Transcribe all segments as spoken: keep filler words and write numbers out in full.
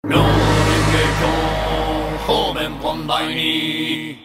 両人形方面本題に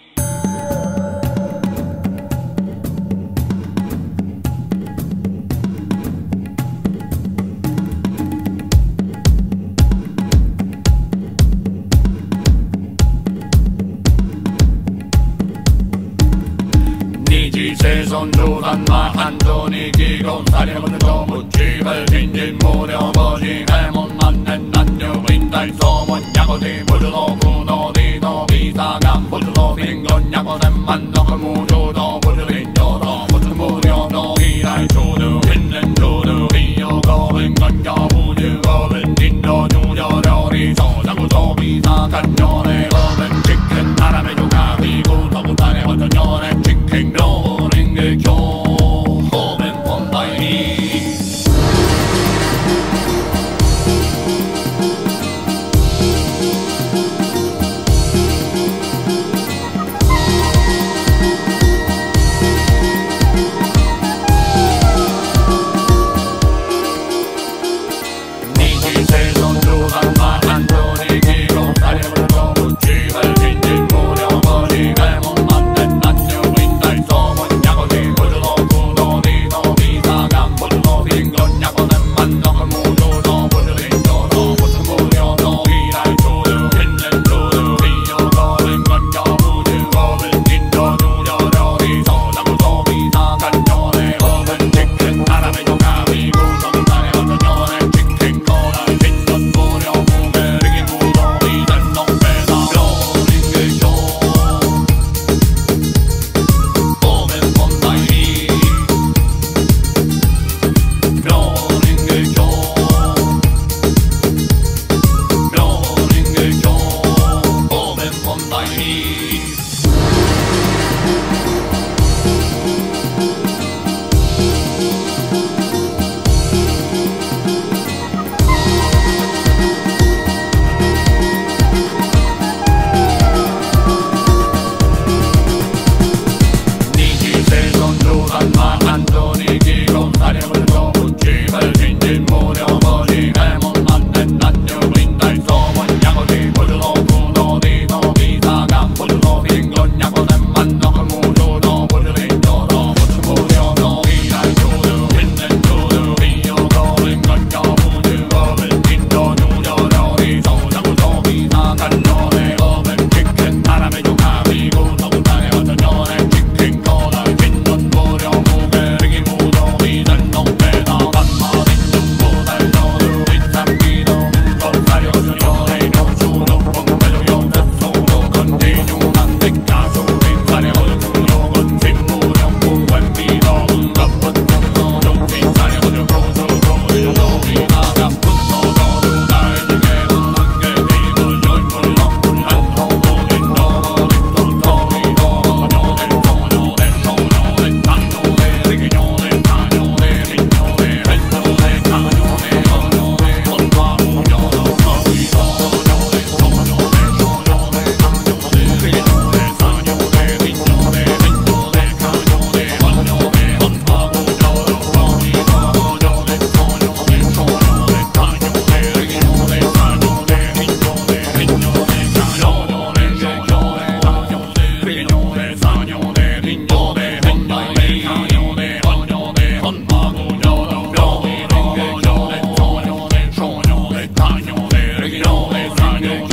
二次生存冗談は反動に議論されることもちば新人無料文字平門何年何十引退総門百でブルの空のリードビザがブルの貧困百千万の無料のブル林業のブル無料の依頼中の天然中の利用高弁官業無料高弁人道中上料理装着装ビザ官業で高弁実験並べとかビーグと答えはと尿で実験両人形方面本題にYo